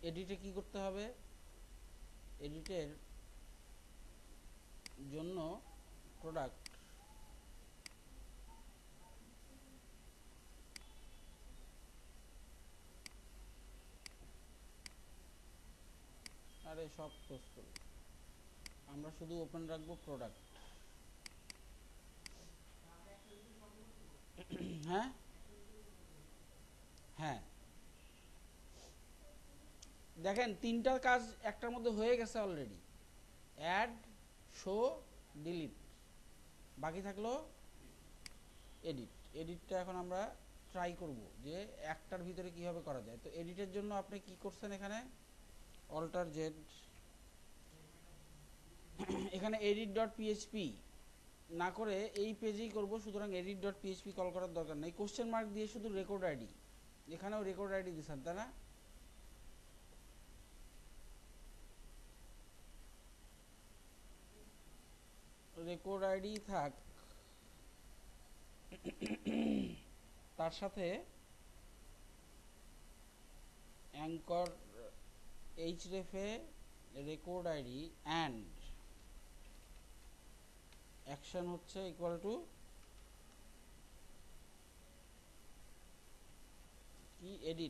এডিটে কি করতে হবে, এডিটের জন্য প্রোডাক্ট আরে সব ক্লোজ করব, আমরা শুধু ওপেন রাখবো প্রোডাক্ট। হ্যাঁ হ্যাঁ দেখেন তিনটার কাজ একটার মধ্যে হয়ে গেছে অলরেডি, অ্যাড, শো, ডিলিট, বাকি থাকলো এডিট। এডিটটা এখন আমরা ট্রাই করব যে একটার ভিতরে কিভাবে করা যায়। তো এডিটের জন্য আপনি কি করছেন, এখানে অল্টার জেড, এখানে এডিট ডট পিএইচপি না করে এই পেজেই করব, সুতরাং এডিট ডট পিএইচপি কল করার দরকার নেই। কোশ্চেন মার্ক দিয়ে শুধু রেকর্ড আইডি, এখানেও রেকর্ড আইডি দিচ্ছেন তাই না, রেকর্ড আইডি থাক, তার সাথে অ্যাঙ্কর এইচরেফে রেকর্ড আইডি অ্যান্ড অ্যাকশন হচ্ছে ইকুয়াল টু কি, এডিট।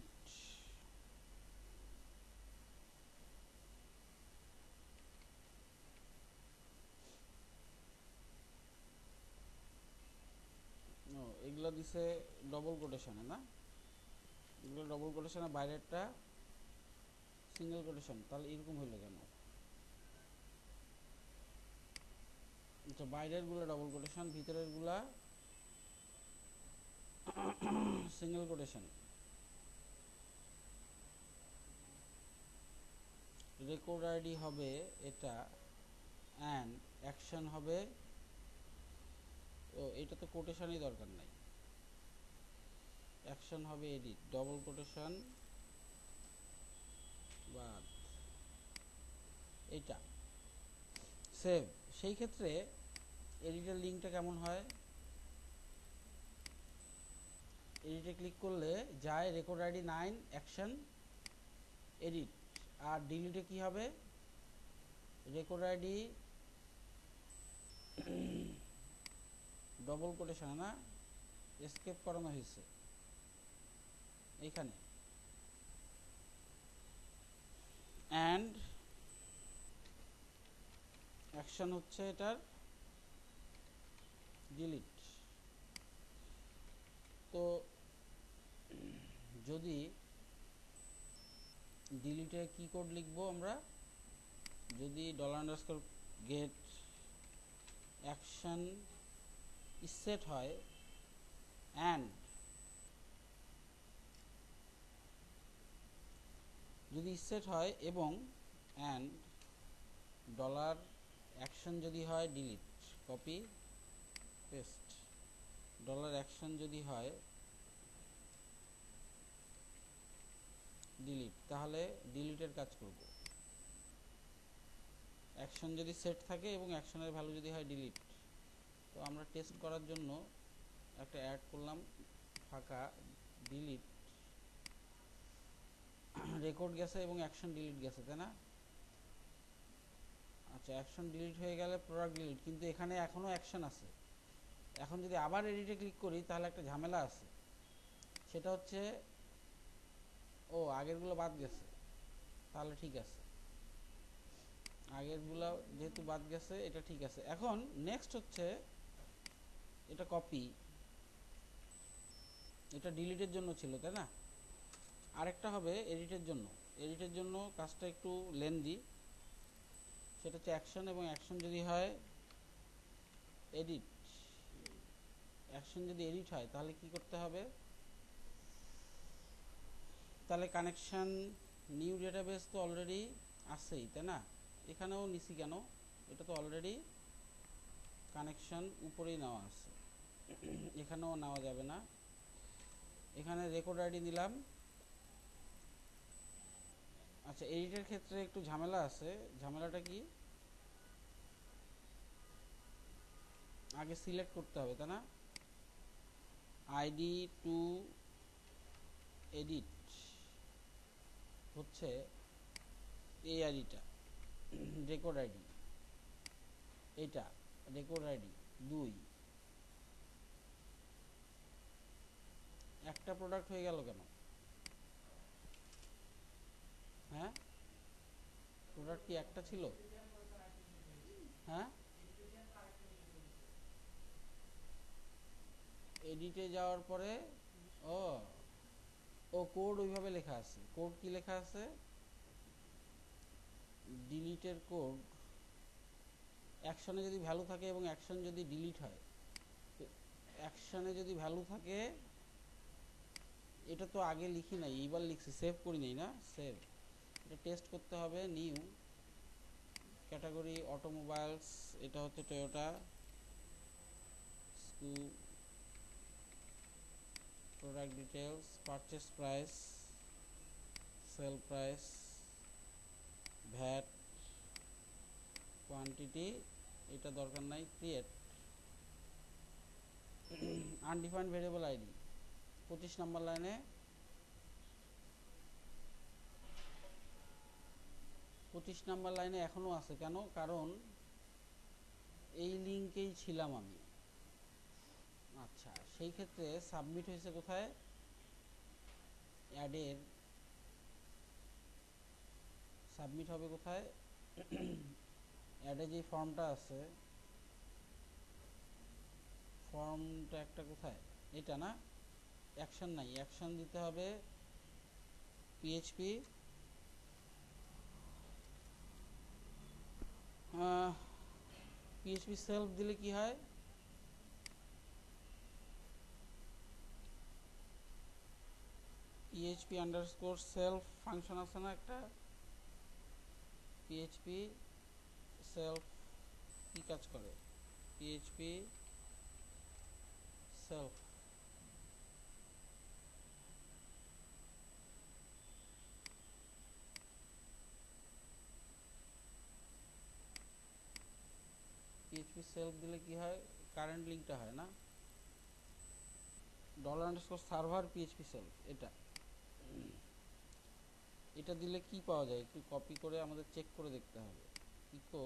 ও এগুলো দিছে ডবল কোটেশনে না, এগুলো ডবল কোটেশনে, বাইরেরটা সিঙ্গেল কোটেশন, তাহলে এরকম হইলো কেন? আচ্ছা বাইরের গুলো ডবল কোটেশন, ভিতরের গুলা সিঙ্গেল কোটেশন। রেকর্ড আইডি হবে এটা, অ্যান্ড অ্যাকশন হবে, ও এটা তো কোটেশনই দরকার নাই, অ্যাকশন হবে এডিট, ডবল কোটেশন বাদ, এইটা সেভ। সেই ক্ষেত্রে এডিটের লিঙ্কটা কেমন হয়, এডিটে ক্লিক করলে যায় রেকর্ড আইডি 9 অ্যাকশন এডিট, আর ডিলিটে কি হবে, রেকর্ড আইডি ডবল কোটেশন না, এসকেপ করানো হয়েছে এইখানে, অ্যান্ড অ্যাকশন হচ্ছে এটার ডিলিট। তো যদি ডিলিটে কি কোড লিখবো আমরা, যদি $_ অ্যাকশন সেট হয় অ্যান্ড, যদি সেট হয় এবং অ্যান্ড $অ্যাকশন যদি হয় ডিলিট, কপি পেস্ট, $অ্যাকশন যদি হয় ডিলিট, তাহলে ডিলিটের কাজ করব। অ্যাকশন যদি সেট থাকে এবং অ্যাকশনের ভ্যালু যদি হয় ডিলিট, তো আমরা টেস্ট করার জন্য একটা অ্যাড করলাম ফাঁকা, ডিলিট, রেকর্ড গেছে এবং অ্যাকশন ডিলিট গেছে তাই না। আচ্ছা অ্যাকশন ডিলিট হয়ে গেলে প্রোডাক্ট ডিলিট, কিন্তু এখানে এখনও অ্যাকশন আছে। এখন যদি আবার এডিটে ক্লিক করি তাহলে একটা ঝামেলা আছে, সেটা হচ্ছে ও আগেরগুলো বাদ গেছে, তাহলে ঠিক আছে, আগেরগুলো যেহেতু বাদ গেছে এটা ঠিক আছে। এখন নেক্সট হচ্ছে এটা কপি, এটা ডিলিটের জন্য ছিল তাই না, আরেকটা হবে এডিটের জন্য। এডিটের জন্য কাজটা একটু লেন্দি, সেটা হচ্ছে অ্যাকশন, এবং অ্যাকশন যদি হয় এডিট, অ্যাকশন যদি এডিট হয় তাহলে কি করতে হবে, তাহলে কানেকশন নিউ ডেটাবেস তো অলরেডি আছেই তাই না, এখানেও নিছি কেন, এটা তো অলরেডি কানেকশন উপরেই নেওয়া আছে, এখানেও নেওয়া যাবে না। এখানে রেকর্ড আইডি নিলাম। আচ্ছা এডিটের ক্ষেত্রে একটু ঝামেলা আছে, ঝামেলাটা কি, আগে সিলেক্ট করতে হবে তাই না, আইডি টু এডিট হচ্ছে এই আইডিটা রেকর্ড আইডি, এটা রেকর্ড আইডি 2, একটা প্রোডাক্ট হয়ে গেল কেন? হ্যাঁ, প্রোডাক্ট কি একটা ছিল? হ্যাঁ, এডিটে যাওয়ার পরে ও ও কোড ওইভাবে লেখা আছে। কোড কি লেখা আছে? ডিলিটের কোড অ্যাকশনে যদি ভ্যালু থাকে এবং অ্যাকশন যদি ডিলিট হয়, অ্যাকশনে যদি ভ্যালু থাকে, এটা তো আগে লিখি নাই, এইবার লিখছি, সেভ করি নাই না, সেভ। এটা টেস্ট করতে হবে। নিউ ক্যাটাগরি অটোমোবাইলস, এটা হচ্ছে Toyota, product details, purchase price, sale price, VAT, quantity, এটা দরকার নাই, create undefined variable ID 25 number লাইনে। 25 নম্বর লাইনে এখনো আছে কেন? কারণ এই লিঙ্কেই ছিলাম আমি। আচ্ছা, সেই ক্ষেত্রে সাবমিট হয়েছে কোথায়? অ্যাডের সাবমিট হবে কোথায়? অ্যাডে যে ফর্মটা আছে, ফর্মটা একটা কোথায়, এটা না, অ্যাকশন নাই, অ্যাকশন দিতে হবে পিএইচপি পিএইচপি সেলফ দিলে কি হয়? পিএইচপি আন্ডারস্কোর সেলফ ফাংশন আছে না একটা, পিএইচপি সেলফ কি কাজ করে? পিএইচপি সেলফ পিএইচপি সেলফ দিলে কি হয়? কারেন্ট লিঙ্কটা হয় না, $_ পিএইচপি সেলফ, এটা দিলে কি পাওয়া যায়? একটু কপি করে আমাদের চেক করে দেখতে হবে। ইকো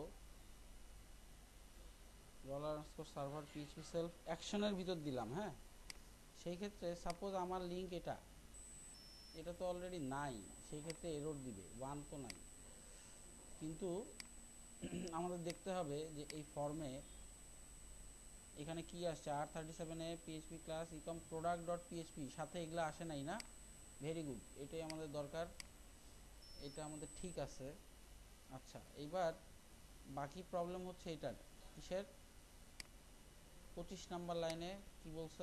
$_ পিএইচপি সেলফ অ্যাকশনের ভিতর দিলাম। হ্যাঁ, সেই ক্ষেত্রে সাপোজ আমার লিঙ্ক এটা তো অলরেডি নাই, সেই ক্ষেত্রে এরর দিবে, 1 তো নাই। কিন্তু আমাদের দেখতে হবে যে এই ফর্মে এখানে কি আসছে, R37 এ PHP class ecom product dot PHP, সাথে এগুলো আসে নাই না? ভেরি গুড, এটাই আমাদের দরকার, এটা আমাদের ঠিক আছে। আচ্ছা, এইবার বাকি প্রবলেম হচ্ছে এটার, কিসের? 25 নাম্বার লাইনে কি বলছে?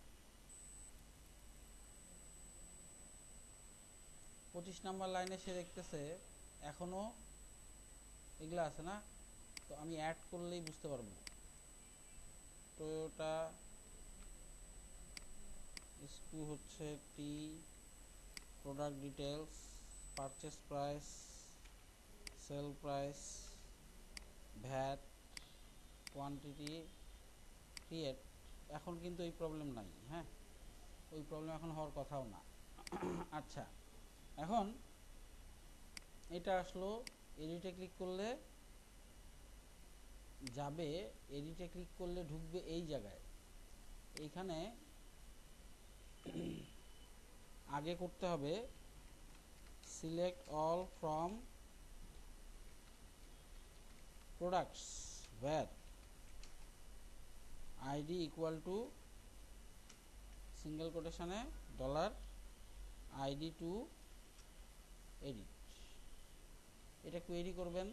25 নাম্বার লাইনে সে দেখতেছে এখনো এগুলা আছে না, তো আমি অ্যাড করলেই বুঝতে পারবো। টয়োটা স্কু হচ্ছে টি, product details, purchase price, sale price, VAT, quantity, create. এখন কিন্তু এই প্রবলেম নাই। হ্যাঁ, ওই প্রবলেম এখন হওয়ার কথাও না। আচ্ছা, এখন এটা আসলো, এডিটে ক্লিক করলে যাবে, এডিটে ক্লিক করলে ঢুকবে এই জায়গায়। এইখানে আগে করতে হবে select all from products VAT ID equal to single কোটেশনে $ID টু এডিট। এটা কোয়েরি করবেন।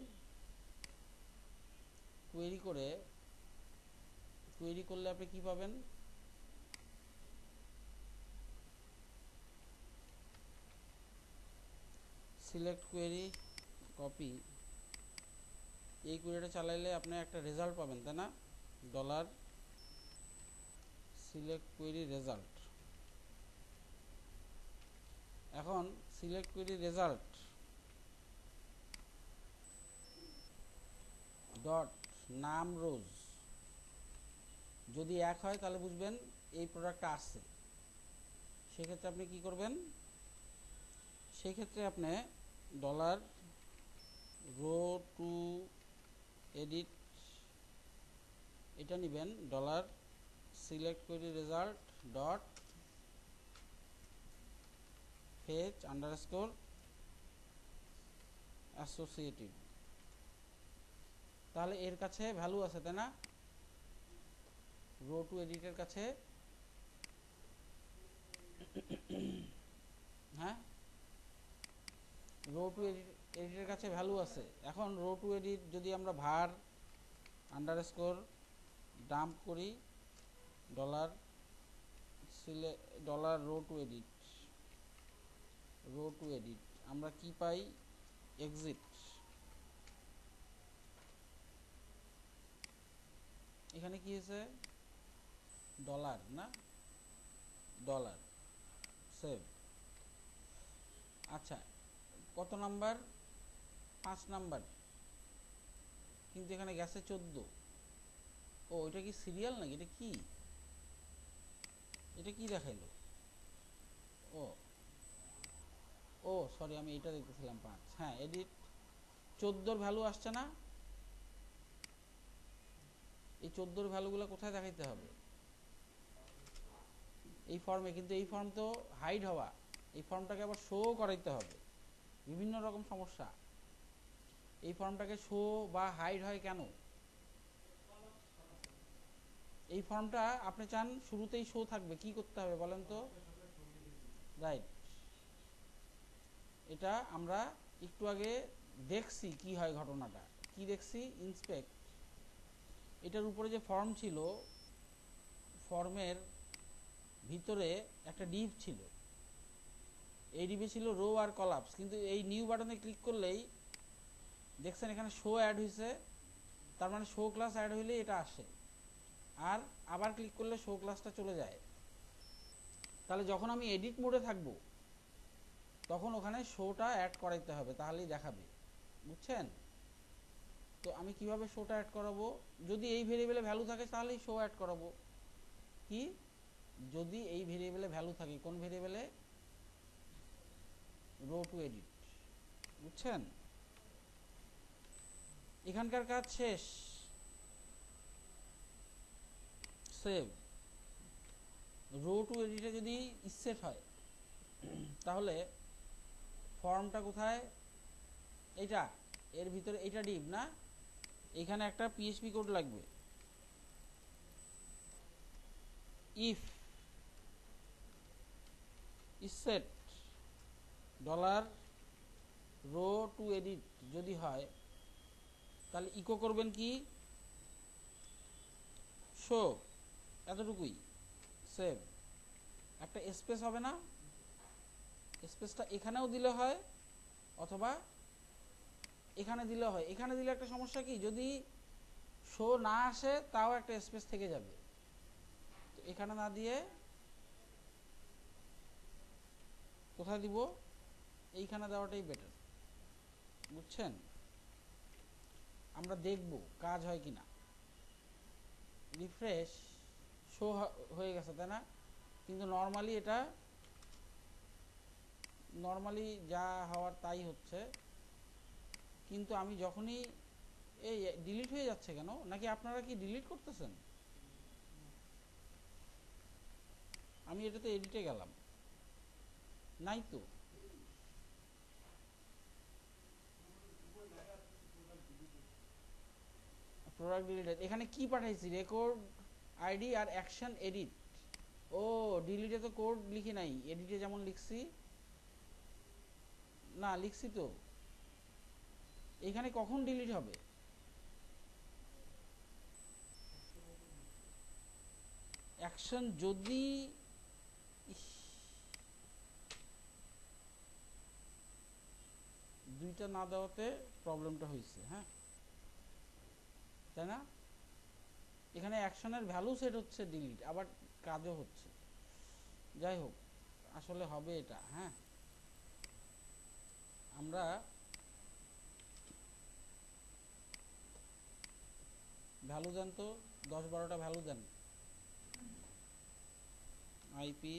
কোয়েরি করলে আপনি কি পাবেন? সিলেক্ট কোয়েরি, কপি, এই কোয়েরিটা চালাইলে আপনি একটা রেজাল্ট পাবেন, তাই না? Select query result. এখন select query result dot num rows যদি 1 হয় তাহলে বুঝবেন এই প্রোডাক্টটা আসছে। সেক্ষেত্রে আপনি কি করবেন? সেই ক্ষেত্রে আপনি রো টু এডিট এটা নেবেন dollar select query result dot fetch underscore associative. তাহলে এর কাছে ভ্যালু আছে, তাই না? রো টু এডিটের কাছে হ্যাঁ, রো টু এডিটের কাছে ভ্যালু আছে। এখন রো টু এডিট যদি আমরা ভার আন্ডারস্কোর ডাম্প করি dollar dollar row to edit আমরা কি পাই? এক্সিট। এখানে কি হয়েছে? ডলার না, ডলার সেভ। আচ্ছা, কত নাম্বার? 5 নাম্বার, কিন্তু এখানে গেছে 14। ও এটা কি সিরিয়াল নাকি? এটা কি দেখাইলো? ও ও সরি, আমি এটা দেখতেছিলাম 5। হ্যাঁ, এডিট 14 ভ্যালু আসছে না? এই 14 ভ্যালুগুলো কোথায় দেখাইতে হবে? এই ফর্মে। কিন্তু এই ফর্ম তো হাইড হওয়া, এই ফর্মটাকে আবার শো করাইতে হবে। বিভিন্ন রকম সমস্যা। এই ফর্মটাকে শো বা হাইড হয় কেন? এই ফর্মটা আপনি চান শুরুতেই শো থাকবে, কি করতে হবে বলেন তো? রাইট, এটা আমরা একটু আগে দেখছি কি হয় ঘটনাটা। কি দেখছি? ইন্সপেক্ট, এটার উপরে যে ফর্ম ছিল, ফর্মের ভিতরে একটা ডিভ ছিল। এই ডিভে ছিল রো আর কলাপস, কিন্তু এই নিউ বাটনে ক্লিক করলেই দেখছেন এখানে শো অ্যাড হয়েছে। তার মানে শো ক্লাস অ্যাড হইলেই এটা আসে, আর আবার ক্লিক করলে শো ক্লাসটা চলে যায়। তাহলে যখন আমি এডিট মোডে থাকবো তখন ওখানে শোটা অ্যাড করাইতে হবে, তাহলেই দেখাবে। বুঝছেন? তো আমি কিভাবে শোটা অ্যাড করাবো? যদি এই ভেরিয়েবলে ভ্যালু থাকে তাহলেই শো অ্যাড করাবো। কি? যদি এই ভেরিয়েবলে ভ্যালু থাকে। কোন ভেরিয়েবলে? Rho to edit. বুঝছেন? এখানকার কাজ শেষ, সেভ। রো টু এডিটে যদি সেট হয় তাহলে ফর্মটা কোথায়? এটা এর ভিতরে, এটা ডিভ না, এখানে একটা পিএইচপি কোড লাগবে। If set dollar row to edit যদি হয় তাহলে ইকো করবেন কি? শো, এতটুকুই। সেভ। একটা স্পেস হবে না? স্পেসটা এখানেও দিলে হয় অথবা এখানে দিলে হয়। এখানে দিলে একটা সমস্যা কি, যদি শো না আসে তাও একটা স্পেস থেকে যাবে। তো এখানে না দিয়ে কোথায় দিব? এইখানে দেওয়াটাই বেটার। বুঝছেন? আমরা দেখব কাজ হয় কিনা। রিফ্রেশ, শো হয়ে গেছে, তাই না? কিন্তু নর্মালি যা হওয়ার তাই হচ্ছে। কিন্তু আমি যখনই এই ডিলিট হয়ে যাচ্ছে কেন? নাকি আপনারা কি ডিলিট করতেছেন? আমি এটাতে এডিটে গেলাম, নাই তো। প্রোডাক্ট ডিলিটেড, এখানে কি পাঠাইছি? রেকর্ড আইডি আর অ্যাকশন এডিট। ও, ডিলিটে তো কোড লিখি নাই, এডিটে যেমন লিখছি। না, লিখছি তো। এখানে কখন ডিলিট হবে? অ্যাকশন যদি দুইটা না দেওয়াতে প্রবলেমটা হয়েছে। হ্যাঁ, তাই না? এখানে অ্যাকশনের ভ্যালু সেট হচ্ছে ডিলিট, আবার কাজও হচ্ছে। যাই হোক, আসলে হবে এটা। হ্যাঁ, আমরা ভ্যালু দেন তো, 10-12টা ভ্যালু দেন। আইপি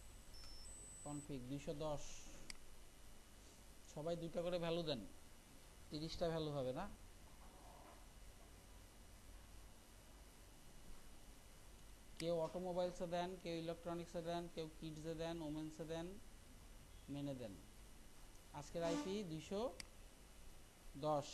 কনফিগ 210, সবাই 2টা করে ভ্যালু দেন। 30টা ভ্যালু হবে না? কেউ অটোমোবাইলসে দেন, কেউ ইলেকট্রনিক্সে দেন, কেউ কিডসে দেন, ওমেন্সে দেন, মেনে দেন। আজকের আইপি 210।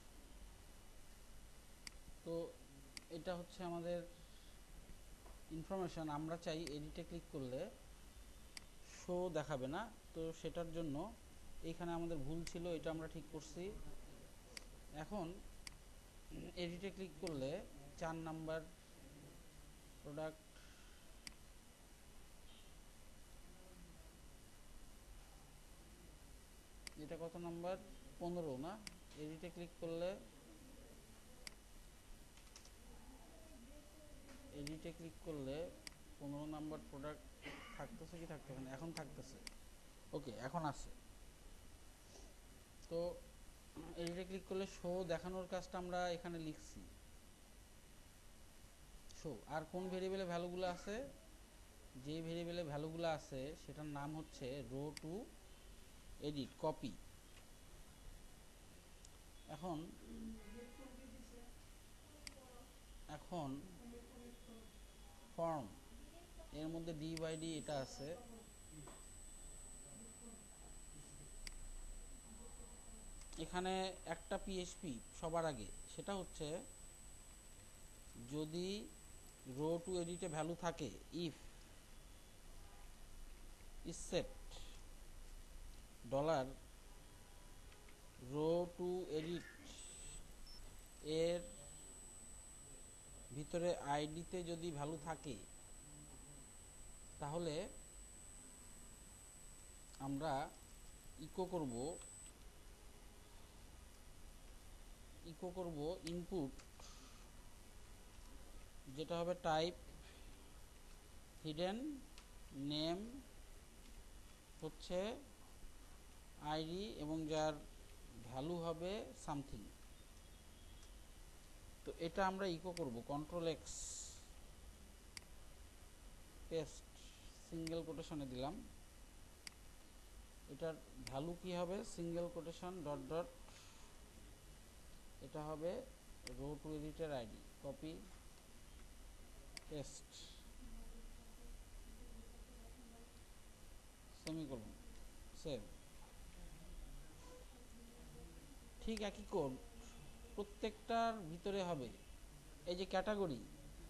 তো এটা হচ্ছে আমাদের ইনফরমেশন। আমরা চাই এডিটে ক্লিক করলে শো দেখাবে না, তো সেটার জন্য এইখানে আমাদের ভুল ছিল, এটা আমরা ঠিক করছি। এখন এডিটে ক্লিক করলে 4 নাম্বার প্রোডাক্ট, এটা কত নাম্বার? 15 না? এডিটে ক্লিক করলে এডিটে ক্লিক করলে 15 নাম্বার প্রোডাক্ট থাকতেছে কি থাকতেছে না? এখন থাকতেছে। ওকে, এখন আছে। তো এডিটে ক্লিক করলে শো দেখানোর কাজটা আমরা এখানে লিখছি, শো। আর কোন ভেরিয়েবলে ভ্যালুগুলো আছে? যে ভেরিয়েবলে ভ্যালুগুলো আছে সেটার নাম হচ্ছে রো টু এডিট কপি। এখন এখন ফর্ম এর মধ্যে ডি বাই ডি এটা আছে। এখানে একটা পিএইচপি সবার আগে, সেটা হচ্ছে যদি রো টু এডিটে ভ্যালু থাকে, if is set dollar row to edit এর ভিতরে আইডিতে যদি ভ্যালু থাকে, তাহলে আমরা ইকো করব ইনপুট, যেটা হবে টাইপ হিডেন নেম হচ্ছে আইডি এবং যার ভ্যালু হবে সামথিং। তো এটা আমরা ইকো করব, কন্ট্রোল এক্স পেস্ট, সিঙ্গেল কোটেশনে দিলাম। এটার ভ্যালু কি হবে? সিঙ্গেল কোটেশন ডট ডট, এটা হবে রো টু এডিটের ID, copy paste semicolon, save. ঠিক একই কোড প্রত্যেকটার ভিতরে হবে। এই যে ক্যাটাগরি,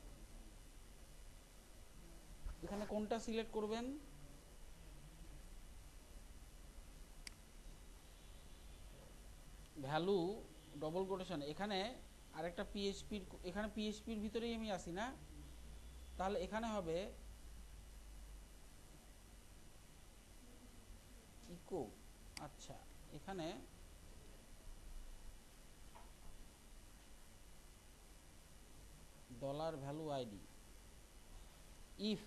এখানে কোনটা সিলেক্ট করবেন? ভ্যালু ডবল কোটেশন, এখানে আরেকটা পিএইচপির, এখানে পিএইচপির ভিতরেই আমি আসি না, তাহলে এখানে হবে ইকো। আচ্ছা, এখানে dollar value ID, if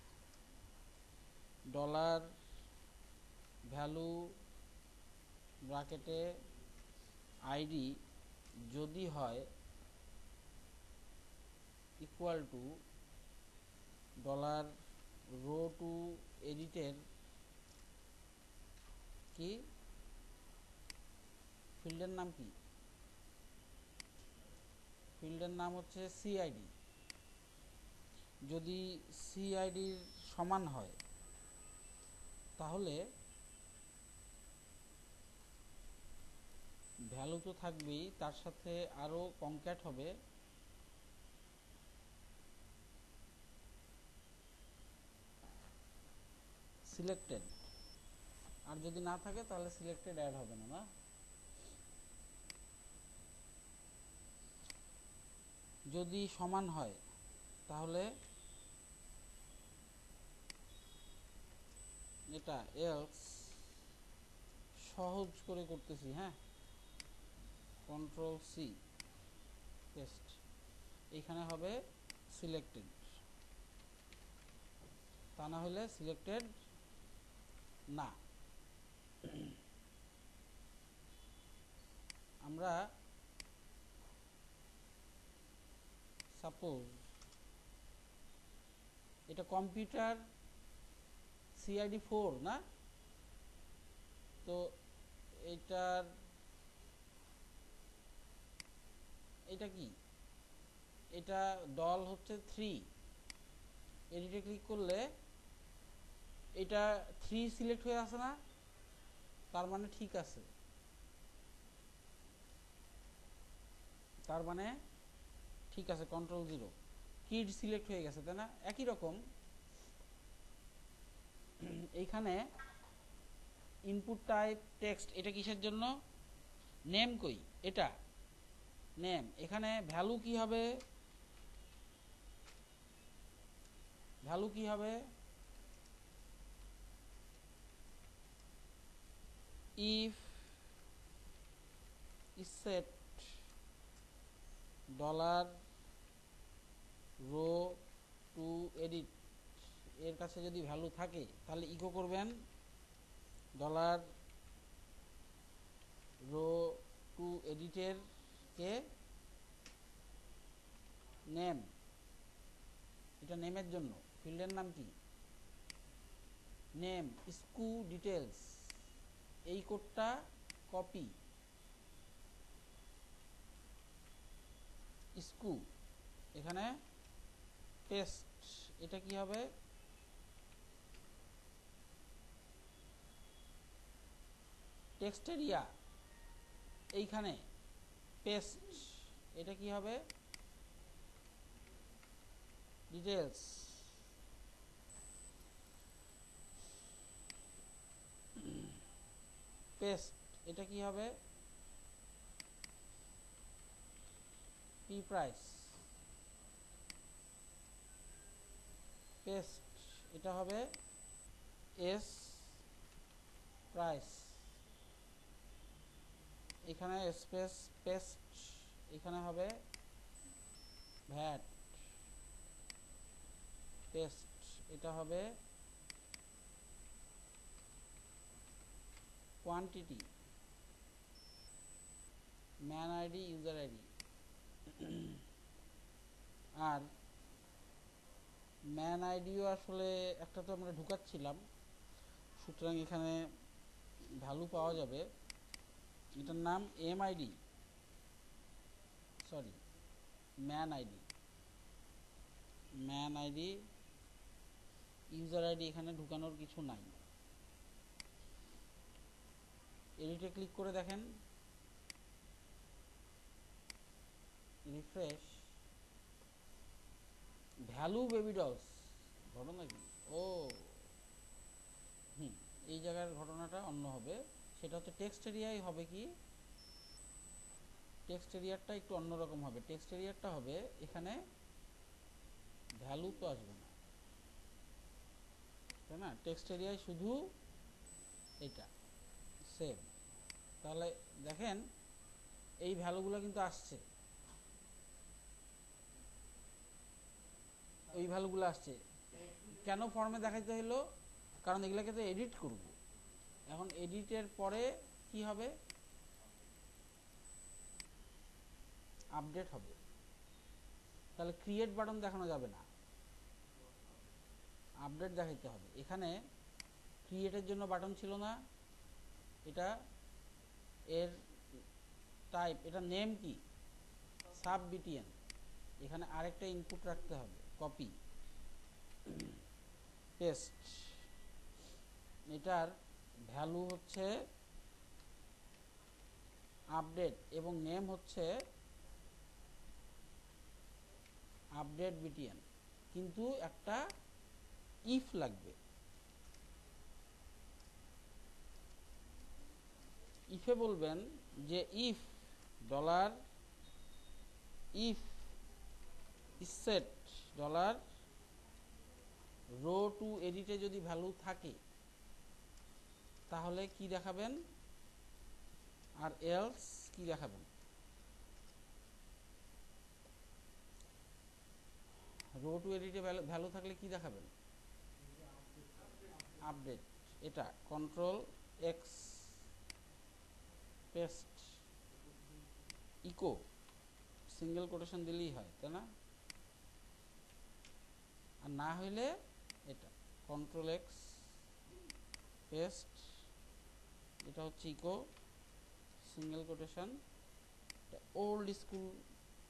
dollar value ব্র্যাকেটে আইডি যদি হয় equal to dollar row to এডিটের কি ফিল্ডের নাম কি? ফিল্ডের নাম হচ্ছে সিআইডি। যদি সিআইডির সমান হয় তাহলে ভ্যালু তো থাকবেই, তার সাথে আরও কনক্যাট হবে সিলেক্টেড। আর যদি না থাকে তাহলে সিলেক্টেড অ্যাড হবে না, না? যদি সমান হয় তাহলে এটা এলস, সহজ করে করতেছি, হ্যাঁ, কন্ট্রোল সি পেস্ট, এইখানে হবে সিলেক্টেড, তা না হলে সিলেক্টেড না। আমরা সাপোজ এটা কম্পিউটার সিআইডি 4 না, তো এটার এটা কি, এটা দল হচ্ছে 3, এডিটে ক্লিক করলে এটা 3 সিলেক্ট হয়ে আছে না, তার মানে ঠিক আছে, তার মানে ঠিক আছে, কন্ট্রোল 0, কিড সিলেক্ট হয়ে গেছে, তাই না? একই রকম এইখানে ইনপুট টাইপ টেক্সট, এটা কিসের জন্য, নেম কই, এটা নেম, এখানে ভ্যালু কি হবে, ভ্যালু কি হবে, if set dollar row to edit, এর কাছে যদি ভ্যালু থাকে তাহলে ইকো করবেন ডলার রো টু এডিটের কে নেম, এটা নেমের জন্য, ফিল্ডের নাম কি, নেম স্কু ডিটেলস, এই কোডটা কপি স্কু এখানে পেস্ট, এটা কি হবে, টেক্সট এরিয়া এইখানে পেস্ট, এটা কি হবে, ডিটেলস, পেস্ট, এটা কি হবে, পি প্রাইস, পেস্ট, এটা হবে এস প্রাইস, এখানে স্পেস পেস্ট, এখানে হবে ভ্যাট, পেস্ট, এটা হবে quantity, man ID user ID, আর ম্যান আইডিও আসলে একটা তো আমরা ঢুকাচ্ছিলাম, সুতরাং এখানে ভ্যালু পাওয়া যাবে, এটার নাম MID, sorry man ID, man ID, user ID এখানে ঢুকানোর কিছু নাই, এডিটে ক্লিক করে দেখেন, রিফ্রেশ, ভ্যালু বেবি ডলস, ঘটনা কি, ও এই জায়গার ঘটনাটা অন্য হবে, সেটা হচ্ছে টেক্সট এরিয়ায় হবে কি, টেক্সট এরিয়ারটা একটু অন্যরকম হবে, টেক্সট এরিয়ারটা হবে এখানে ভ্যালু তো আসবে না, তাই না, টেক্সট এরিয়ায় শুধু এটা সেভ, তাহলে দেখেন এই ভ্যালুগুলো কিন্তু আসছে, ওই ভ্যালুগুলো আসছে, কেন ফর্মে দেখাইতে হলো, কারণ এগুলোকে তো এডিট করব, এখন এডিটের পরে কি হবে, আপডেট হবে, তাহলে ক্রিয়েট বাটন দেখানো যাবে না, আপডেট দেখাইতে হবে, এখানে ক্রিয়েটের জন্য বাটন ছিল না, এটা এর টাইপ, এটা নেম কি, সাব বিটিএন, এখানে আরেকটা ইনপুট রাখতে হবে, কপি পেস্ট, এটার ভ্যালু হচ্ছে আপডেট এবং নেম হচ্ছে আপডেট বিটিএন, কিন্তু একটা ইফ লাগবে, ইফে বলবেন যে if dollar if set dollar row to এডিটে যদি ভ্যালু থাকে তাহলে কি দেখাবেন, আর এলস কি দেখাবেন, রো টু এডিটে ভ্যালু থাকলে কি দেখাবেন, আপডেট, এটা control X paste, echo single quotation দিলেই হয়, তাই না, আর না হইলে এটা কন্ট্রোল এক্স পেস্ট, এটা হচ্ছে echo single quotation, old school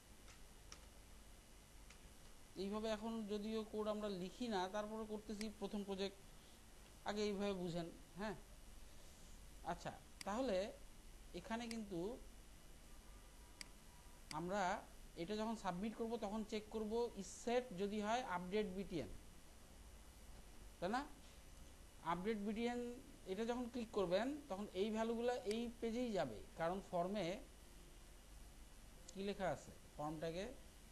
এইভাবে এখন যদিও কোড আমরা লিখি না, তারপরে করতেছি প্রথম প্রজেক্ট, আগে এইভাবে বুঝেন। হ্যাঁ, আচ্ছা, তাহলে এখানে কিন্তু আমরা এটা যখন সাবমিট করব তখন চেক করব ইসেট যদি হয় আপডেট বিটিএন, তাই না? আপডেট বিটিএন এটা যখন ক্লিক করবেন তখন এই ভ্যালুগুলো এই পেজেই যাবে, কারণ ফর্মে কি লেখা আছে, ফর্মটাকে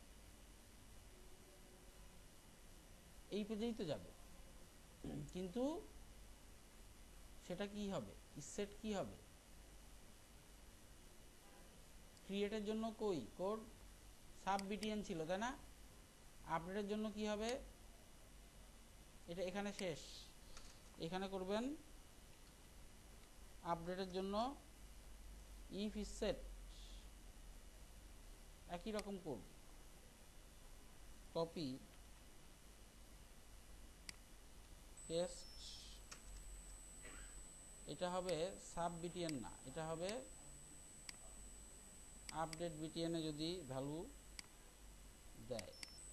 এই পেজেই তো যাবে। কিন্তু সেটা কি হবে, ইসেট কি হবে, ক্রিয়েটের জন্য কই কোড সাব বিটিএন ছিল, তাই না? আপডেটের জন্য কি হবে, এটা এখানে শেষ, এখানে করবেন আপডেটের জন্য ইফ ইসেট, একই রকম কোড, কপি পেস্ট, এটা হবে সাব বিটিএন না, এটা হবে আপডেট বিটিএনে যদি ভ্যালু দেয়,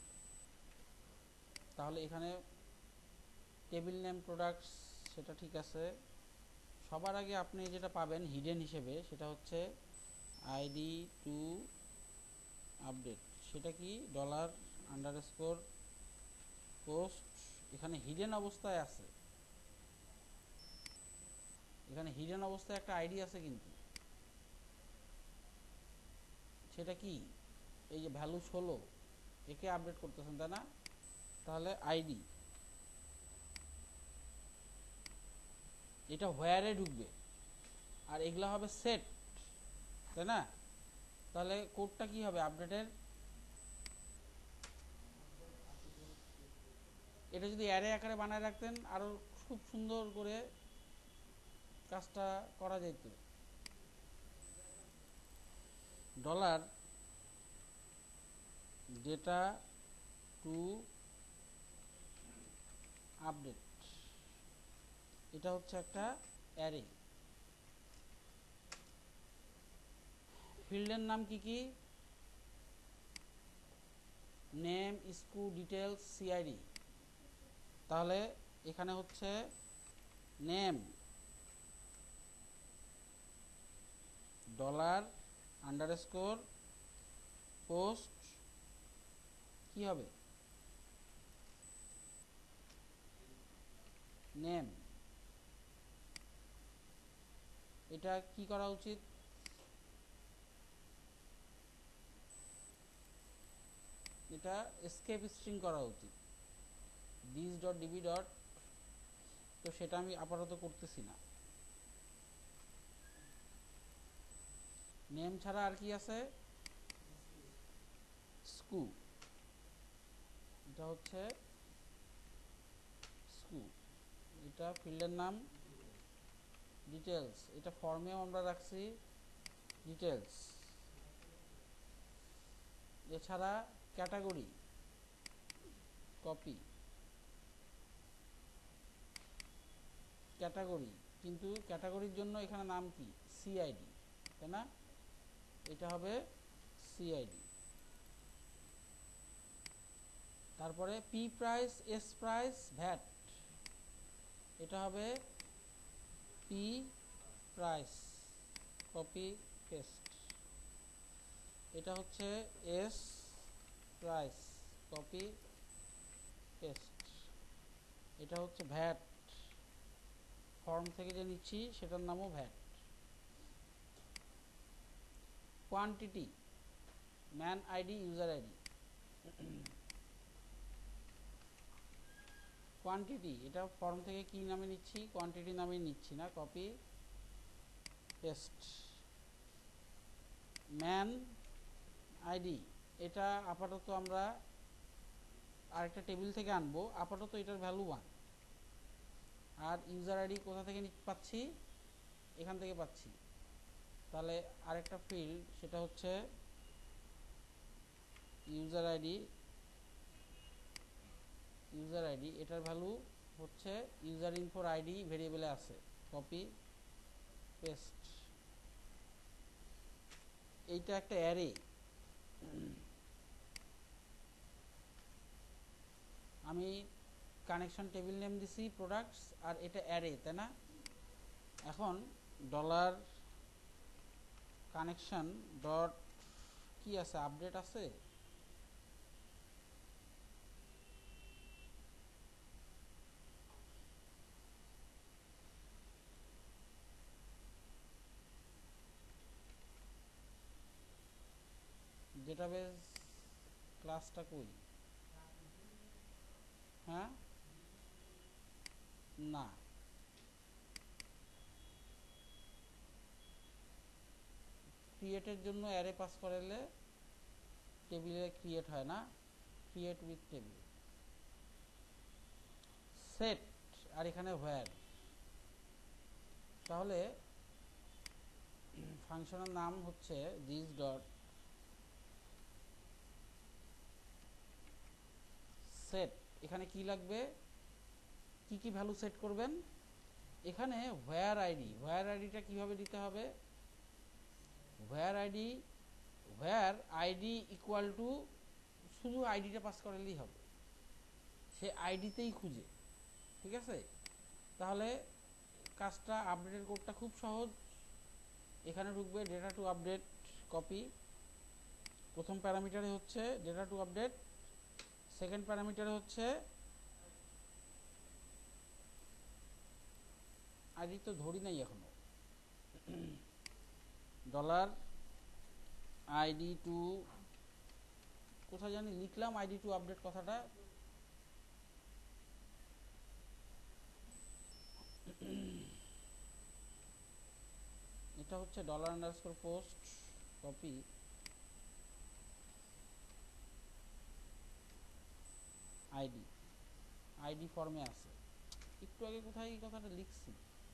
তাহলে এখানে টেবিল নেম প্রোডাক্টস সেটা ঠিক আছে। সবার আগে আপনি যেটা পাবেন হিডেন হিসেবে সেটা হচ্ছে আইডি টু আপডেট, সেটা কি $_ পোস্ট, এখানে হিডেন অবস্থায় আছে, এখানে হিডেন অবস্থায় একটা আইডি আছে, কিন্তু সেটা কি, এই যে ভ্যালু 16 একে আপডেট করতেছেন, তাই না? তাহলে আইডি এটা হোয়ারে ঢুকবে, আর এগুলা হবে সেট, তাই না? তাহলে কোডটা কি হবে আপডেটের, এটা যদি অ্যারে আকারে বানায় রাখতেন আরো খুব সুন্দর করে কাজটা করা যেত। ডলার ডেটা টু আপডেট, এটা হচ্ছে একটা অ্যারে। ফিল্ডের নাম কি কি, নেম, স্কুল ডিটেলস, সিআইডি। তাহলে এখানে হচ্ছে নেম $_ পোস্ট, কি হবে নেম, এটা কি করা উচিত, এটা এসকেপ স্ট্রিং করা উচিত, this.db. তো সেটা আমি আপাতত করতেছি না। নেম ছাড়া আর কি আছে, স্কু, এটা হচ্ছে স্কু, এটা ফিল্ডের নাম। ডিটেলস, এটা ফর্মেও আমরা রাখছি ডিটেলস। এছাড়া ক্যাটাগরি, কপি ক্যাটাগরি, কিন্তু ক্যাটাগরির জন্য এখানে নাম কি, সিআইডি, তাই না? এটা হবে সিআইডি। তারপরে P price, S price, VAT, এটা হবে পি প্রাইস, কপি পেস্ট, এটা হচ্ছে এস প্রাইস, কপি পেস্ট, এটা হচ্ছে ভ্যাট, ফর্ম থেকে যে নিচ্ছি সেটার নামও VAT. Quantity, man ID, user ID. Quantity, এটা ফর্ম থেকে কি নামে নিচ্ছি, কোয়ান্টিটি নামে নিচ্ছি না, কপি পেস্ট। ম্যান আইডি, এটা আপাতত আমরা আরেকটা টেবিল থেকে আনবো, আপাতত এটার ভ্যালু 1। আর ইউজার আইডি কোথা থেকে পাচ্ছি, এখান থেকে পাচ্ছি, তাহলে আরেকটা ফিল্ড সেটা হচ্ছে ইউজার আইডি। ইউজার আইডি এটার ভ্যালু হচ্ছে ইউজার ইনফোর আইডি ভেরিয়েবলে আছে, কপি পেস্ট। এইটা একটা অ্যারে, আমি কানেকশন টেবিল নেম দিছি প্রোডাক্টস, আর এটা অ্যারে, তাই না? এখন ডলার কানেকশন ডট কি আছে, আপডেট আছে, ডেটাবেজ ক্লাসটা কই? হ্যাঁ, না, ক্রিয়েটের জন্য অ্যারে পাস করালে টেবিলে ক্রিয়েট হয় না, ক্রিয়েট উইথ টেবিল সেট, আর এখানে হোয়ার। তাহলে ফাংশনের নাম হচ্ছে দিস ডট সেট। এখানে কি লাগবে, কি কি ভ্যালু সেট করবেন? এখানে হোয়ার আইডি, হোয়ার আইডিটা কিভাবে দিতে হবে? হোয়ার আইডি ইকুয়াল টু, শুধু আইডিটা পাস করালেই হবে, সে আইডিতেই খুঁজে, ঠিক আছে? তাহলে কাজটা, আপডেটের কোডটা খুব সহজ। এখানে ঢুকবে ডেটা টু আপডেট কপি, প্রথম প্যারামিটারে হচ্ছে ডেটা টু আপডেট, সেকেন্ড প্যারামিটারে হচ্ছে আইডি তো ধরি নাই এখনো, ডলার আইডি টু, কোথায় জানি লিখলাম আইডি টু আপডেট কথাটা, এটা হচ্ছে dollar underscore post copy, ID ফর্মে আছে, একটু আগে কোথায় এই কথাটা লিখছি,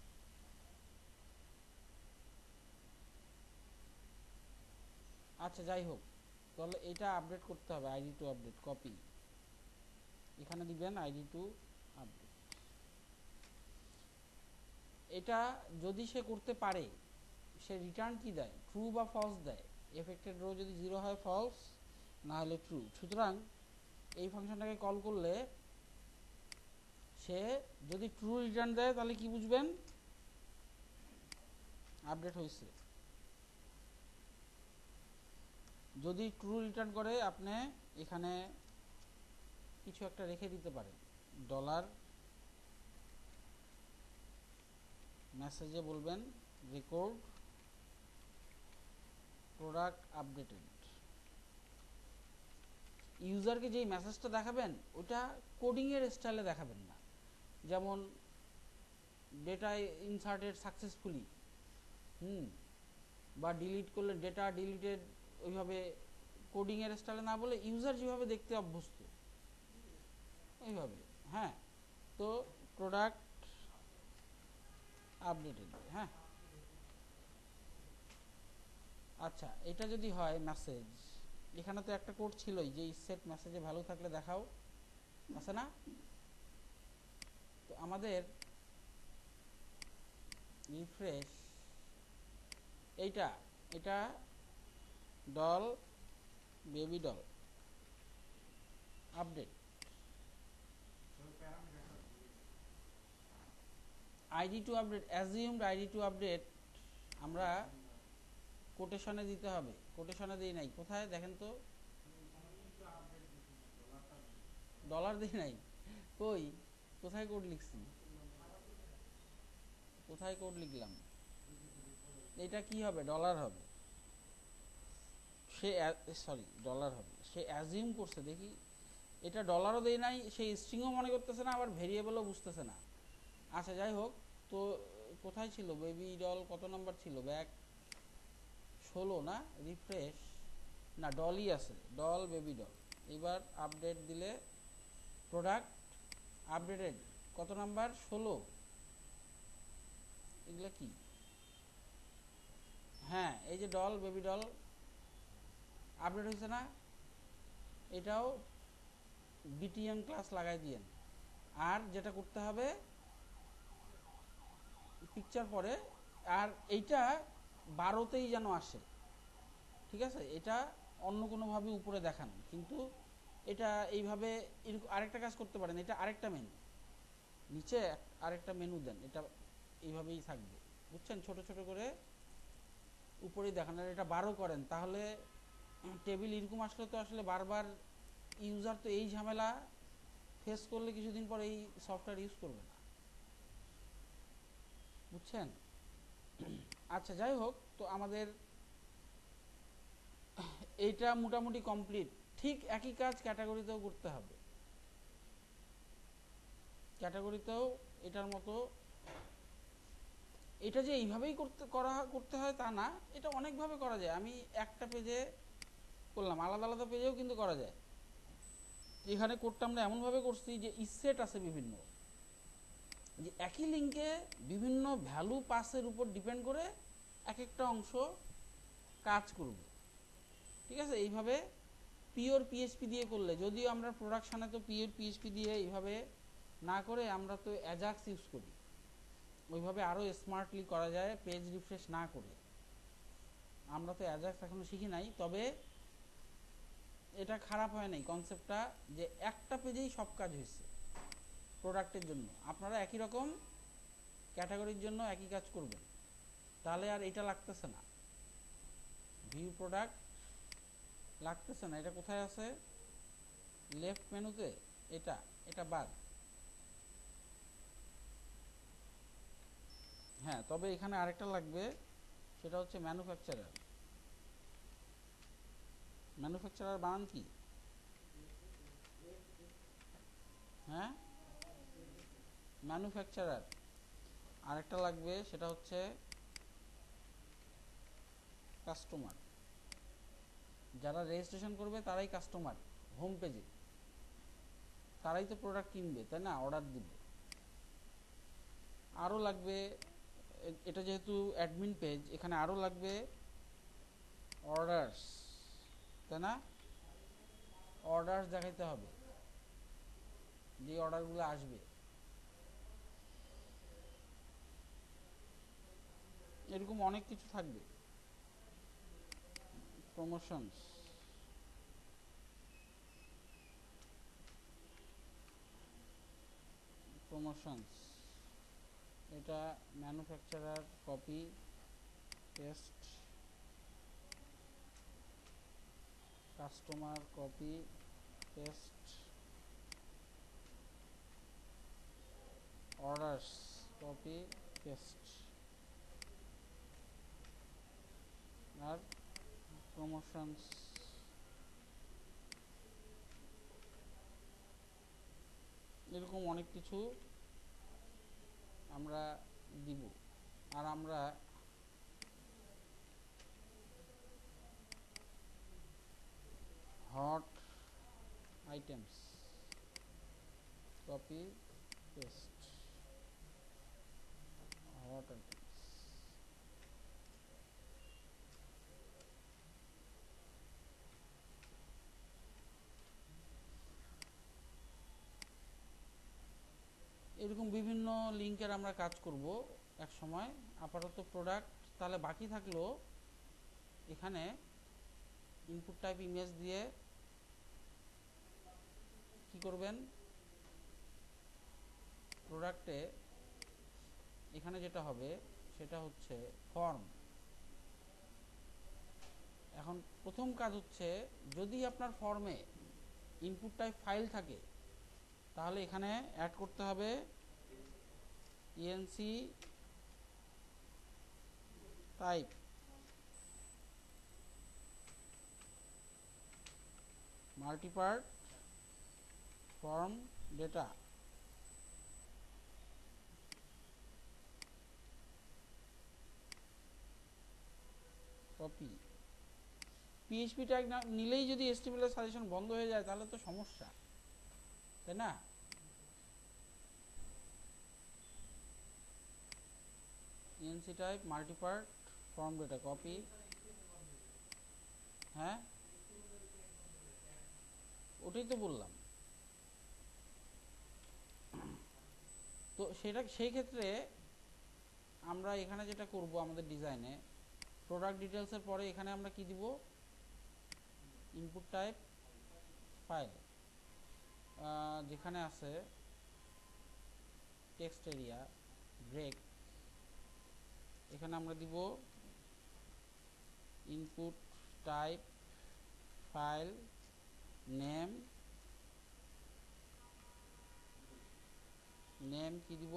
আচ্ছা যাই হোক, তাহলে এটা আপডেট করতে হবে, আইডি টু আপডেট কপি, এখানে দিবেন আইডি টু আপডেট। এটা যদি সে করতে পারে, সে রিটার্ন কি দেয়, ট্রু বা ফলস দেয়। এফেক্টেড রো যদি 0 হয় ফলস, না হলে ট্রু। সুতরাং এই ফাংশনটাকে কল করলে সে যদি ট্রু রিটার্ন দেয় তাহলে কি বুঝবেন, আপডেট হয়েছে। যদি ট্রু রিটার্ন করে, আপনি এখানে কিছু একটা রেখে দিতে পারেন, ডলার মেসেজে বলবেন রেকর্ড প্রোডাক্ট আপডেটেড। ইউজারকে যেই মেসেজটা দেখাবেন ওটা কোডিংয়ের স্টাইলে দেখাবেন না, যেমন ডেটা ইনসার্টেড সাকসেসফুলি, বা ডিলিট করলে ডেটা ডিলিটেড, ওইভাবে কোডিংয়ের স্টাইলে না বলে ইউজার যেভাবে দেখতে অভ্যস্ত ওইভাবে। হ্যাঁ, তো প্রোডাক্ট আপডেটেড, হ্যাঁ, আচ্ছা, এটা যদি হয় মেসেজ, এখানে তো একটা কোড ছিলই যে সেট মেসেজে ভ্যালু থাকলে দেখাও, আছে না? তো আমাদের রিফ্রেশ, এটা doll baby doll update, ID to update, assumed ID to update আমরা কোটেশনে দিতে হবে, কোটেশনে দিই নাই, কোথায় দেখেন তো, ডলার দিই নাই, কই, কোথায় কোড লিখছি, কোথায় কোড লিখলাম, এটা কি হবে, ডলার হবে, সে সরি ডলার হবে, সে অ্যাজিউম করছে, দেখি এটা ডলারও দেয় নাই, সে স্ট্রিংও মনে করতেছে না, আবার ভেরিয়েবলও বুঝতেছে না। আচ্ছা যাই হোক, তো কোথায় ছিল বেবি ডল, কত নাম্বার ছিল, ব্যাক 16 না, রিফ্রেশ, না ডলই আছে, ডল বেবি ডল। এবার আপডেট দিলে প্রোডাক্ট আপডেটেড, কত নাম্বার, 16, এগুলো কি, হ্যাঁ এই যে ডল বেবি ডল আপডেট হয়েছে না, এটাও বিটিএম ক্লাস লাগাই দিয়েন। আর যেটা করতে হবে পিকচার পরে, আর এইটা 12তেই যেন আসে, ঠিক আছে? এটা অন্য কোনোভাবে উপরে দেখান, কিন্তু এটা এইভাবে আরেকটা কাজ করতে পারেন, এটা আরেকটা মেনু, নিচে আরেকটা মেনু দেন, এটা এইভাবেই থাকবে, বুঝছেন, ছোট ছোট করে উপরেই দেখান। আর এটা 12 করেন, তাহলে টেবিল এরকম আসলে তো আসলে বারবার ইউজার তো এই ঝামেলা ফেস করলে কিছুদিন পর এই সফটওয়্যার ইউজ করবে না, বুঝছেন। আচ্ছা যাই হোক, তো আমাদের এইটা মোটামুটি কমপ্লিট। ঠিক একই কাজ ক্যাটাগরিতেও করতে হবে। ক্যাটাগরিতেও এটার মতো, এটা যে এইভাবেই করতে হয় তা না, এটা অনেকভাবে করা যায়। আমি একটা পেজে করলাম, আলাদা আলাদা পেজেও কিন্তু করা যায়। এখানে কোডটা আমরা এমনভাবে করছি যে সেট আছে বিভিন্ন, যে একই লিঙ্কে বিভিন্ন ভ্যালু পাসের উপর ডিপেন্ড করে এক একটা অংশ কাজ করবে, ঠিক আছে। এইভাবে পিওর পিএইচপি দিয়ে করলে, যদিও আমরা প্রোডাকশানে তো পিওর পিএইচপি দিয়ে এইভাবে না করে আমরা তো অ্যাজাক্স ইউজ করি, ওইভাবে আরও স্মার্টলি করা যায় পেজ রিফ্রেশ না করে। আমরা তো অ্যাজাক্স এখনও শিখি নাই, তবে এটা খারাপ হয় নাই কনসেপ্টটা, যে একটা পেজেই সব কাজ হয়েছে প্রোডাক্টের জন্য। আপনারা একই রকম ক্যাটাগরির জন্য একই কাজ করবেন, তাহলে আর এটা লাগতেছে না, ভিউ প্রোডাক্ট লাগতেছে না। এটা কোথায় আছে? লেফট মেনুতে, এটা বাদ। হ্যাঁ, তবে এখানে আরেকটা লাগবে, সেটা হচ্ছে ম্যানুফ্যাকচারার। ম্যানুফ্যাকচারার বানান কি? হ্যাঁ, ম্যানুফ্যাকচারার। আরেকটা লাগবে, সেটা হচ্ছে কাস্টমার। যারা রেজিস্ট্রেশন করবে তারাই কাস্টমার, হোম পেজে তারাই তো প্রোডাক্ট কিনবে, তাই না, অর্ডার দিবে। আরও লাগবে, এটা যেহেতু অ্যাডমিন পেজ, এখানে আরও লাগবে অর্ডারস, তাই না। অর্ডারস দেখাইতে হবে, যে অর্ডারগুলো আসবে। এরকম অনেক কিছু থাকবে। প্রমোশনস, এটা manufacturer copy paste, customer copy paste, orders copy paste, আর প্রমোশনস। এরকম অনেক কিছু আমরা দিব। আর আমরা hot items copy paste, hot items. এরকম বিভিন্ন লিঙ্কের আমরা কাজ করব এক সময়। আপাতত প্রোডাক্ট তাহলে বাকি থাকলো, এখানে ইনপুট টাইপ ইমেজ দিয়ে কি করবেন, প্রোডাক্টে এখানে যেটা হবে সেটা হচ্ছে ফর্ম। এখন প্রথম কাজ হচ্ছে, যদি আপনার ফর্মে ইনপুট টাইপ ফাইল থাকে, তাহলে এখানে অ্যাড করতে হবে enctype multipart form data, copy. PHP tag না নিলেই যদি এসটিএমএল এর সাজেশন বন্ধ হয়ে যায় তাহলে তো সমস্যা, তাই না। Enctype multipart form data copy. হ্যাঁ, ওটাই তো বললাম। তো সেই ক্ষেত্রে আমরা এখানে যেটা করব, আমাদের ডিজাইনে প্রোডাক্ট ডিটেলসের পরে এখানে আমরা কি দিব, ইনপুট টাইপ ফাইল। যেখানে আছে টেক্সট এরিয়া ব্রেক, এখানে আমরা দিব input type file name, name কি দিব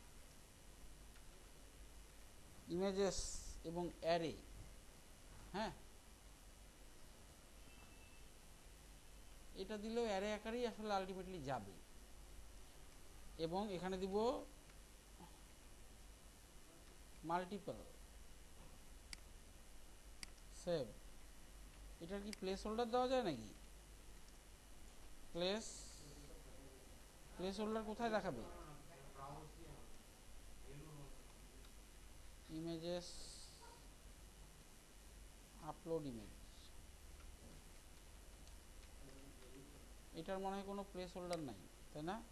ইমেজেস এবং অ্যারে। হ্যাঁ, এটা দিলেও অ্যারে আকারেই আসলে আলটিমেটলি যাবে। এবং এখানে দিব মাল্টিপল সেভ। এটার কি প্লেস হোল্ডার দেওয়া যায় নাকি? প্লেস হোল্ডার কোথায় দেখাবে? ইমেজেস আপলোড ইমেজ, এটার মনে হয় কোনো প্লেস হোল্ডার নাই, তাই না?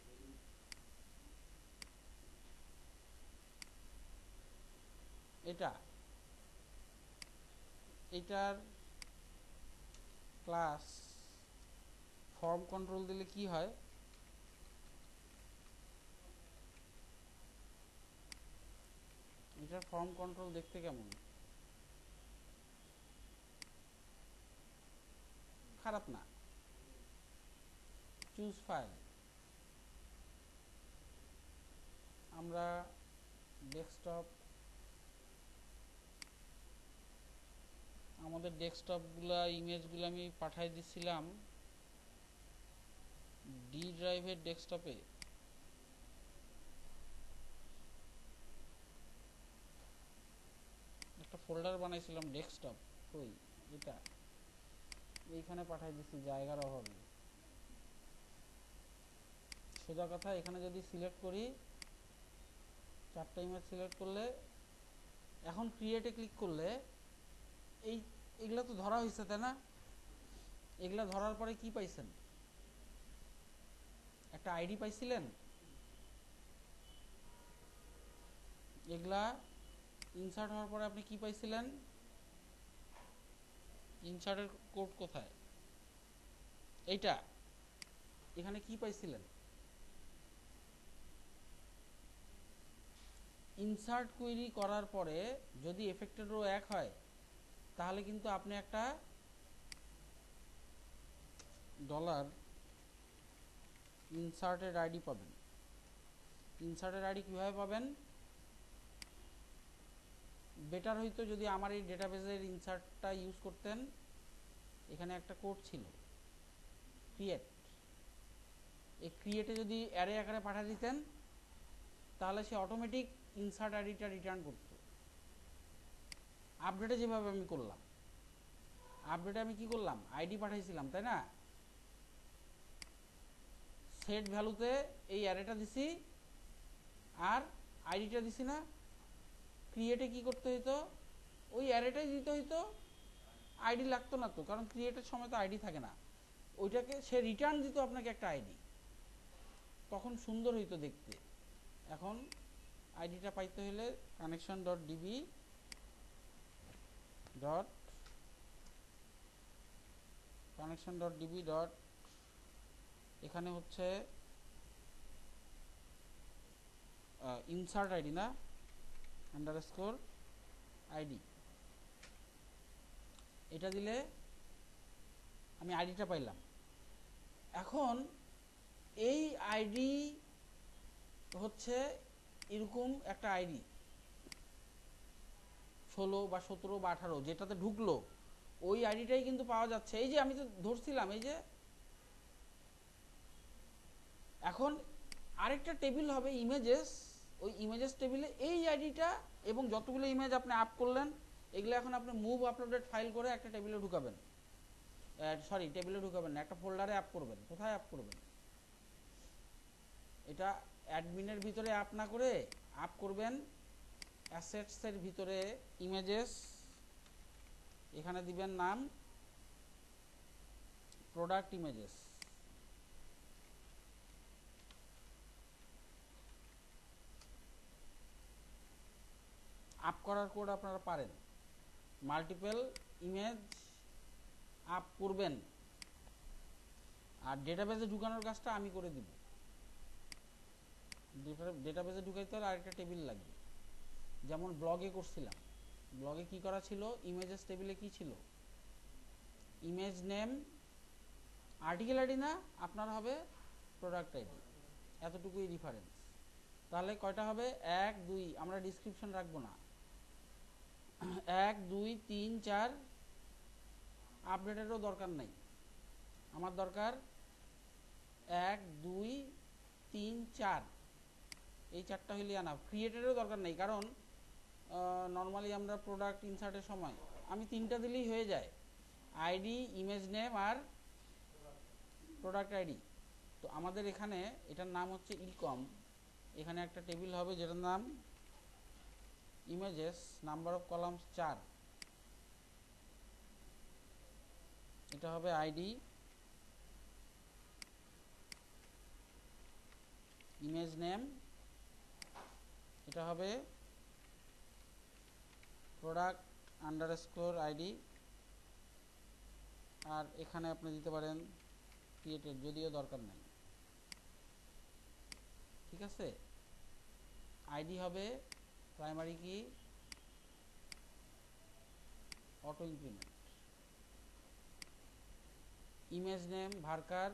এটার ক্লাস ফর্ম কন্ট্রোল দিলে কি হয়? এটার ফর্ম কন্ট্রোল দেখতে কেমন? খারাপ না। চুজ ফাইল, আমরা ডেস্কটপ, আমাদের ডেস্কটপগুলা ইমেজগুলো আমি পাঠাই দিছিলাম ডি ড্রাইভের ডেস্কটপে। একটা ফোল্ডার বানাইছিলাম ডেস্কটপ, কই এটা? এইখানে পাঠাই দিছি জায়গার অভাবে। সোজা কথা, এখানে যদি সিলেক্ট করি, 4টা ইমেজ সিলেক্ট করলে, এখন ক্রিয়েটে ক্লিক করলে এগুলা তো ধরা হয়েছে, তাই না? এগুলা ধরার পরে কি পাইছেন? একটা আইডি পাইছিলেন। এগুলা ইনসার্ট হওয়ার পরে আপনি কি পাইছিলেন? ইনসার্টের কোড কোথায়? এইটা। এখানে কি পাইছিলেন? ইনসার্ট কোয়েরি করার পরে যদি এফেক্টেড রো 1 হয়, তাহলে কিন্তু আপনি একটা ডলার ইনসার্টেড আইডি পাবেন। ইনসার্টেড আইডি কিভাবে পাবেন? বেটার হইতো যদি আমার এই ডেটাবেজের ইনসার্টটা ইউজ করতেন। এখানে একটা কোড ছিল ক্রিয়েট, এই ক্রিয়েটে যদি অ্যারে আকারে পাঠিয়ে দিতেন, তাহলে সে অটোমেটিক ইনসার্ট আইডিটা রিটার্ন করত। আপডেটে যেভাবে আমি করলাম, আপডেটে আমি কি করলাম? আইডি পাঠাইছিলাম, তাই না? সেট ভ্যালুতে এই অ্যারেটা দিছি আর আইডিটা দিছি না। ক্রিয়েটে কি করতে হইতো? ওই অ্যারেটাই দিতে হইতো, আইডি লাগতো না তো, কারণ ক্রিয়েটের সময় তো আইডি থাকে না। ওইটাকে সে রিটার্ন দিত আপনাকে একটা আইডি, তখন সুন্দর হইতো দেখতে। এখন আইডিটা পাইতে হলে connection dot DB dot connection dot DB dot, এখানে হচ্ছে ইনসার্ট আইডি না, আন্ডারস্কোর আইডি, এটা দিলে আমি আইডিটা পাইলাম। এখন এই আইডি হচ্ছে এরকম একটা আইডি 16 বা 17 বা 18 যেটাতে ঢুকলো, ওই আইডিটাই কিন্তু পাওয়া যাচ্ছে। এই যে আমি তো ধরছিলাম, এই যে এখন আরেকটা টেবিল হবে ইমেজেস, ওই ইমেজেস টেবিলে এই আইডিটা এবং যতগুলো ইমেজ আপনি আপ করলেন, এগুলো এখন আপনি মুভ আপলোডেড ফাইল করে একটা টেবিলে ঢুকাবেন। টেবিলে ঢুকাবেন না, একটা ফোল্ডারে আপ করবেন। কোথায় আপ করবেন? এটা অ্যাডমিনের ভিতরে আপ না করে আপ করবেন অ্যাসেটসের ভিতরে, ইমেজেস, এখানে দিবেন নাম প্রোডাক্ট ইমেজেস। আপ করার কোড আপনারা পারেন। মাল্টিপল ইমেজ আপ করবেন, আর ডেটাবেজে ঢুকানোর কাজটা আমি করে দিব। ডেটাবেজে ঢুকাইতে হলে আরেকটা টেবিল লাগবে, যেমন ব্লগে করছিলাম। ব্লগে কি করা ছিল, ইমেজেস টেবিলে কি ছিল, ইমেজ নেম, আর্টিকেল আইডি না, আপনার হবে প্রোডাক্ট আইডি, এতটুকুই রেফারেন্স। তাহলে কয়টা হবে, 1 2, আমরা ডিসক্রিপশন রাখবো না, 1 2 3 4, আপডেটেরও দরকার নাই, আমার দরকার 1 2 3 4, এই 4টা হইলে আনা। ক্রিয়েটেরও দরকার নেই, কারণ নর্মালি আমরা প্রোডাক্ট ইনসার্টের সময় আমি 3টা দিলেই হয়ে যায়, আইডি, ইমেজ নেম আর প্রোডাক্ট আইডি। তো আমাদের এখানে এটার নাম হচ্ছে ইকম, এখানে একটা টেবিল হবে যেটার নাম ইমেজেস, নাম্বার অফ কলামস 4, এটা হবে আইডি, ইমেজ নেম, এটা হবে প্রোডাক্ট আন্ডারস্কোর আইডি, আর এখানে আপনি দিতে পারেন ক্রিয়েটেড, যদিও দরকার নাই। ঠিক আছে, আইডি হবে primary key, auto increment, image name varchar,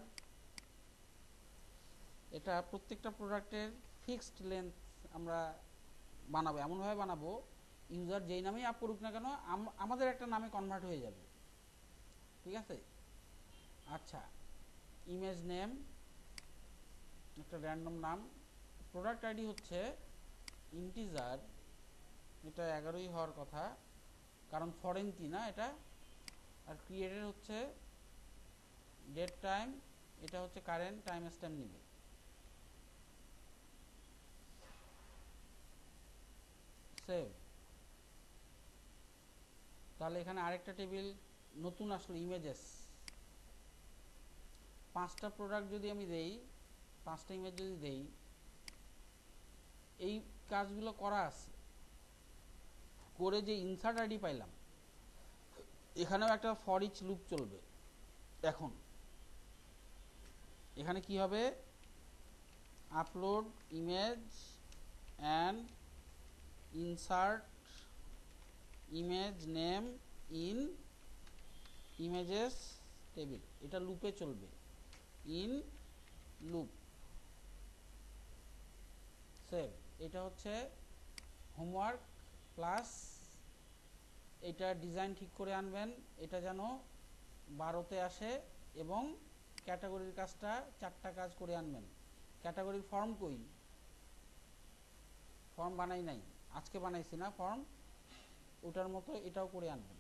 এটা প্রত্যেকটা প্রোডাক্টের ফিক্সড লেন্থ আমরা বানাবো, এমনভাবে বানাবো ইউজার যেই নামেই আপ করুক না কেন আমাদের একটা নামে কনভার্ট হয়ে যাবে। ঠিক আছে, আচ্ছা, ইমেজ নেম একটা র্যান্ডম নাম, প্রোডাক্ট আইডি হচ্ছে ইন্টিজার, এটা 11ই হওয়ার কথা কারণ ফরেন কি না এটা, আর ক্রিয়েটেড হচ্ছে ডেট টাইম, এটা হচ্ছে কারেন্ট টাইম স্ট্যাম্প নিবে। সেভ। তাহলে এখানে আরেকটা টেবিল নতুন আসলো, ইমেজেস, 5টা প্রোডাক্ট যদি আমি দেই, 5টা ইমেজ যদি দেই, এই কাজগুলো করা আছে, করে যে ইনসার্ট আইডি পাইলাম, এখানেও একটা ফর ইচ লুপ চলবে। এখন এখানে কি হবে, upload image and insert image name in images table, এটা লুপে চলবে, ইন লুপ। সেভ। এটা হচ্ছে হোমওয়ার্ক প্লাস, এটা ডিজাইন ঠিক করে আনবেন, এটা যেন 12তে আসে, এবং ক্যাটাগরির কাজটা 4টা কাজ করে আনবেন। ক্যাটাগরির ফর্ম কই, ফর্ম বানাই নাই, আজকে বানাইছি না ফর্ম, ওটার মতো এটাও করে আনবেন।